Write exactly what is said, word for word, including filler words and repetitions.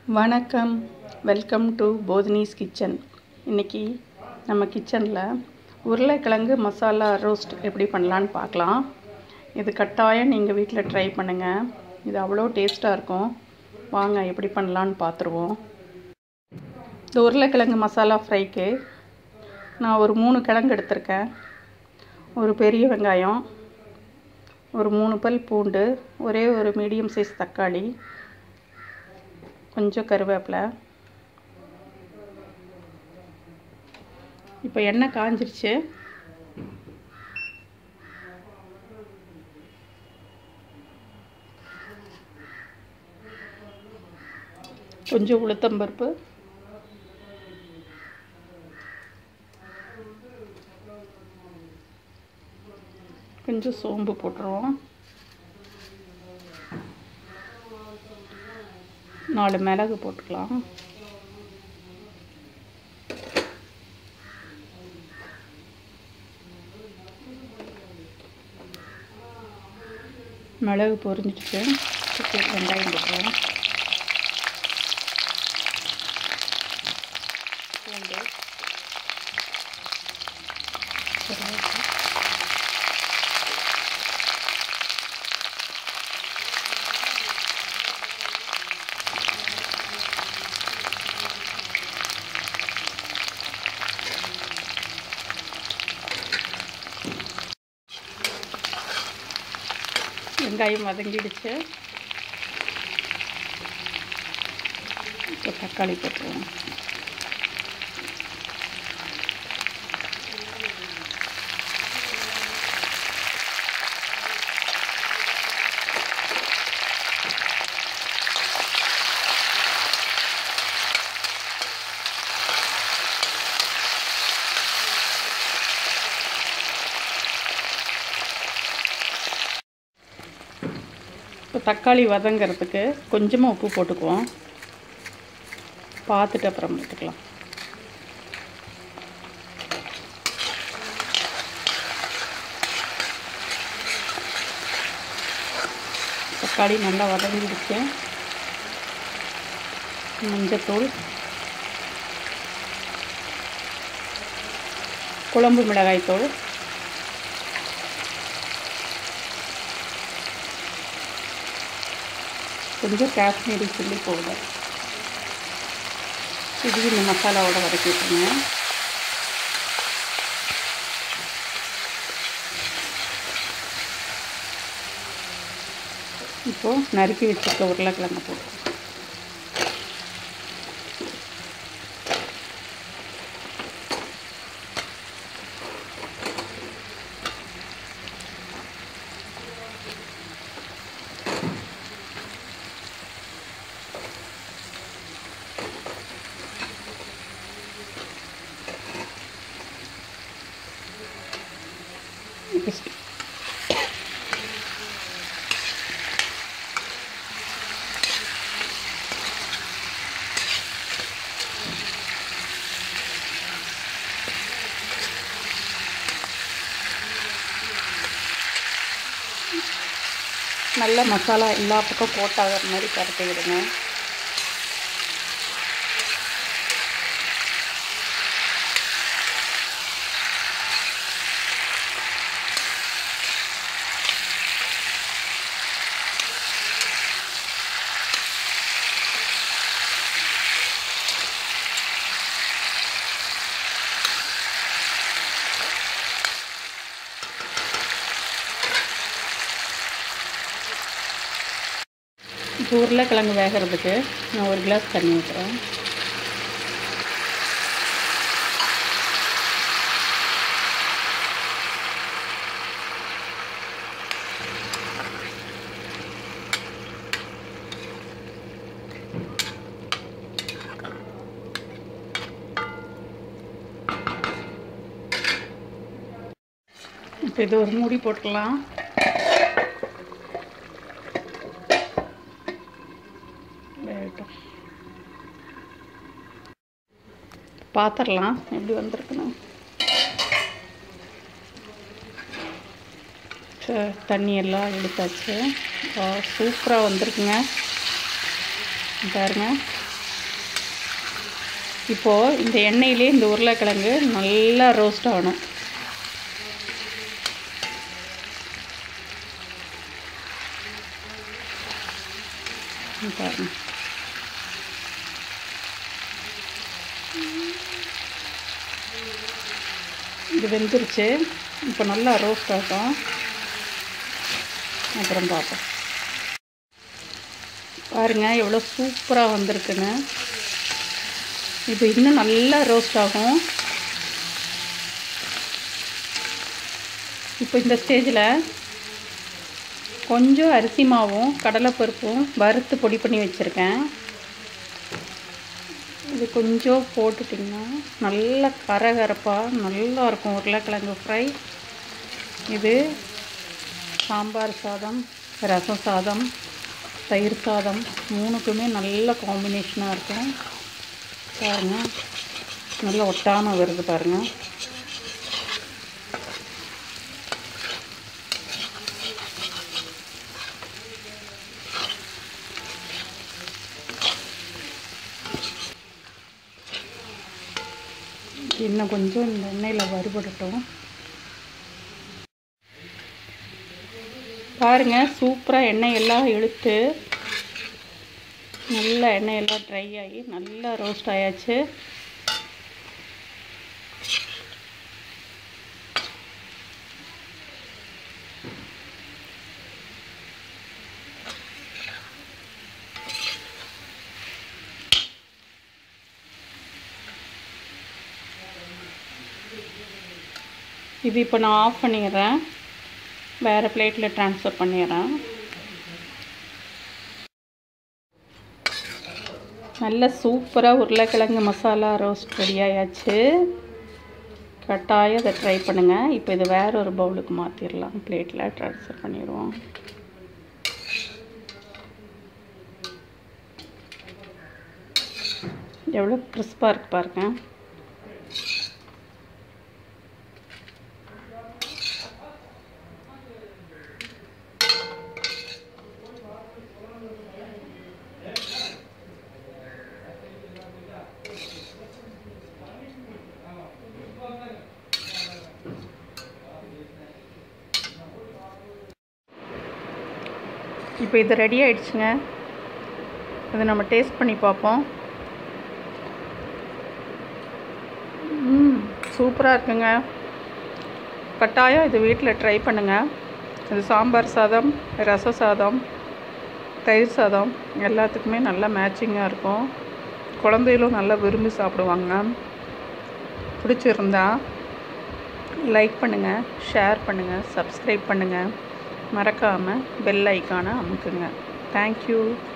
வணக்கம், welcome to போதினிஸ் kitchen. இன்றைக்கி நம்ம கிச்சனில் உருளைக்கிழங்கு மசாலா ரோஸ்ட் எப்படி பண்ணலான்னு பார்க்கலாம். இது கட்டாயம் நீங்கள் வீட்டில் ட்ரை பண்ணுங்கள். இது அவ்வளோ டேஸ்ட்டாக இருக்கும். வாங்க எப்படி பண்ணலான்னு பார்த்துருவோம். இந்த உருளைக்கிழங்கு மசாலா ஃப்ரைக்கு நான் ஒரு மூணு கிழங்கு எடுத்திருக்கேன். ஒரு பெரிய வெங்காயம், ஒரு மூணு பல் பூண்டு, ஒரே ஒரு மீடியம் சைஸ் தக்காளி, கொஞ்சம் கருவேப்பிலை. இப்போ எண்ணெய் காஞ்சிருச்சு. கொஞ்சம் உளுத்தம்பருப்பு, கொஞ்சம் சோம்பு போட்டுருவோம். நாலு மிளகு போட்டுக்கலாம். மிளகு பொரிஞ்சிடுச்சு. வெங்காயம் போட்டுருவோம். பூண்டு, வெங்காயம் வதங்கிடுச்சு. இப்போ தக்காளி போட்டுருவோம். இப்போ தக்காளி வதங்கிறதுக்கு கொஞ்சமாக உப்பு போட்டுக்குவோம். பார்த்துட்டு அப்புறம் போட்டுக்கலாம். தக்காளி நல்லா வதங்கிடுச்சு. மஞ்சத்தூள், குழம்பு மிளகாய்த்தூள், கொஞ்சம் காஷ்மீரி சில்லி பவுடர். இது இந்த மசாலாவோட வதக்கிட்டுருங்க. இப்போது நறுக்கி வச்சுருக்க உருளைக்கிழங்கு போட்டு நல்ல மசாலா எல்லா பக்கம் கோட்டாகிற மாதிரி பரட்டி விடுங்க. இப்போ உருளைக்கிழங்கு வேகிறதுக்கு நான் ஒரு கிளாஸ் தண்ணி ஊற்றுறேன். இப்போ இது ஒரு மூடி போட்டுக்கலாம். பார்த்துடலாம் எப்படி வந்திருக்குன்னு. தண்ணி எல்லாம் எடுத்தாச்சு. சூப்பராக வந்திருக்குங்க. பாருங்க, இப்போது இந்த எண்ணெயிலே இந்த உருளைக்கிழங்கு நல்லா ரோஸ்ட் ஆகணும். பாருங்க, இது வெந்துருச்சு. இப்போ நல்லா ரோஸ்ட் ஆகும். அப்புறம் பார்ப்போம். பாருங்கள் எவ்வளோ சூப்பராக வந்திருக்குன்னு. இப்போ இன்னும் நல்லா ரோஸ்ட் ஆகும். இப்போ இந்த ஸ்டேஜில் கொஞ்சம் அரிசி மாவும் கடலைப்பருப்பும் வறுத்து பொடி பண்ணி வச்சுருக்கேன். இது கொஞ்சம் போட்டுட்டிங்கன்னா நல்லா கரகரப்பாக நல்லாயிருக்கும் உருளைக்கிழங்கு ஃப்ரை. இது சாம்பார் சாதம், ரசம் சாதம், தயிர் சாதம் மூணுக்குமே நல்ல காம்பினேஷனாக இருக்கும். பாருங்கள், நல்லா ஒட்டாமல் வருது பாருங்கள். இன்னும் கொஞ்சம் இந்த எண்ணெயில் வறுபடட்டும். பாருங்கள், சூப்பராக எண்ணெய் எல்லாம் இழுத்து நல்லா எண்ணெயெல்லாம் ட்ரை ஆகி நல்லா ரோஸ்ட் ஆயாச்சு. இது இப்போ நான் ஆஃப் பண்ணிடுறேன். வேறு பிளேட்டில் ட்ரான்ஸ்ஃபர் பண்ணிடுறேன். நல்ல சூப்பராக உருளைக்கிழங்கு மசாலா ரோஸ்ட் ரெடி ஆயாச்சு. கட்டாயம் அதை ட்ரை பண்ணுங்கள். இப்போ இது வேறு ஒரு பவுலுக்கு மாற்றிடலாம். பிளேட்டில் ட்ரான்ஸ்ஃபர் பண்ணிடுவோம். எவ்வளோ கிறிஸ்பாக இருக்குது பாருங்கள். இப்போ இது ரெடி ஆயிடுச்சுங்க. இதை நம்ம டேஸ்ட் பண்ணி பார்ப்போம். ம் சூப்பராக இருக்குங்க. கட்டாயம் இது வீட்டில் ட்ரை பண்ணுங்கள். இது சாம்பார் சாதம், ரச சாதம், தயிர் சாதம் எல்லாத்துக்குமே நல்லா மேட்சிங்காக இருக்கும். குழந்தைகளும் நல்லா விரும்பி சாப்பிடுவாங்க. பிடிச்சிருந்தா லைக் பண்ணுங்கள், ஷேர் பண்ணுங்கள், சப்ஸ்கிரைப் பண்ணுங்கள். மறக்காமல் பெல் ஐக்கானை அமுக்குங்க. தேங்க்யூ.